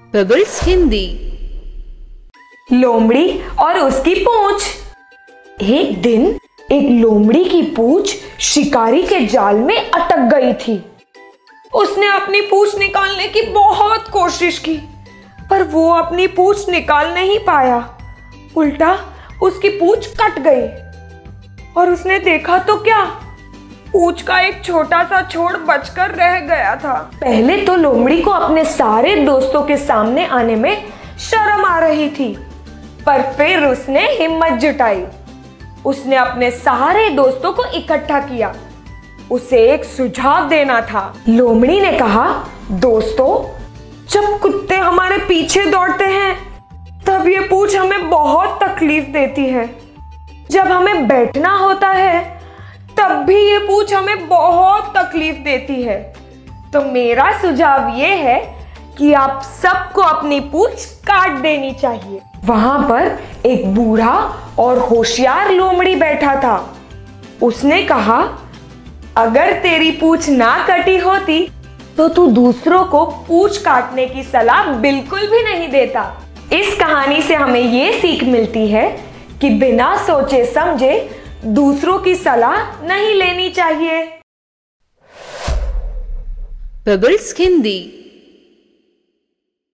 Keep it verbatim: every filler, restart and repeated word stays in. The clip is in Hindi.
पेबल्स हिंदी। लोमड़ी और उसकी पूंछ। एक दिन एक लोमड़ी की पूंछ शिकारी के जाल में अटक गई थी। उसने अपनी पूंछ निकालने की बहुत कोशिश की, पर वो अपनी पूंछ निकाल नहीं पाया। उल्टा उसकी पूंछ कट गई और उसने देखा तो क्या, पूंछ का एक छोटा सा छोर बचकर रह गया था। पहले तो लोमड़ी को अपने सारे दोस्तों के सामने आने में शर्म आ रही थी, पर फिर उसने हिम्मत जुटाई। उसने अपने सारे दोस्तों को इकट्ठा किया। उसे एक सुझाव देना था। लोमड़ी ने कहा, दोस्तों, जब कुत्ते हमारे पीछे दौड़ते हैं तब ये पूंछ हमें बहुत तकलीफ देती है। जब हमें बैठना होता है तब भी ये पूंछ हमें बहुत तकलीफ देती है। तो मेरा सुझाव ये है कि आप सबको अपनी पूंछ काट देनी चाहिए। वहां पर एक बूढ़ा और होशियार लोमड़ी बैठा था। उसने कहा, अगर तेरी पूंछ ना कटी होती तो तू दूसरों को पूंछ काटने की सलाह बिल्कुल भी नहीं देता। इस कहानी से हमें ये सीख मिलती है कि बिना सोचे समझे दूसरों की सलाह नहीं लेनी चाहिए। पेबल्स हिंदी।